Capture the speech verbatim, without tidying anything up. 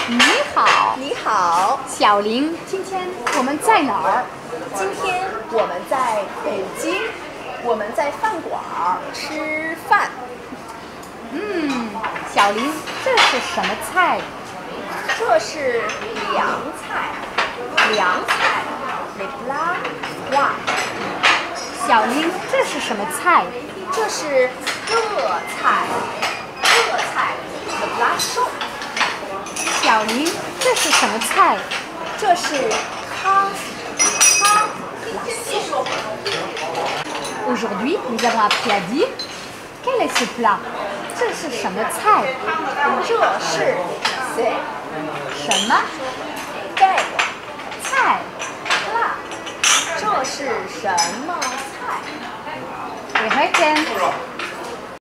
你好， 你好， 小林，今天我们在哪儿？ 今天我们在北京，我们在饭馆儿吃饭。 嗯，小林，这是什么菜？ 这是凉菜，凉菜 les plats froids。 小林，这是什么菜？ 这是热菜，热菜 les plats chauds。 小林，这是什么菜？ 这是汤，汤 la soupe。 Aujourd'hui, nous avons appris à dire quel est ce plat？ 这是什么菜？ 这是 c'est 什么盖菜？ plat。这是什么菜？ Et regarde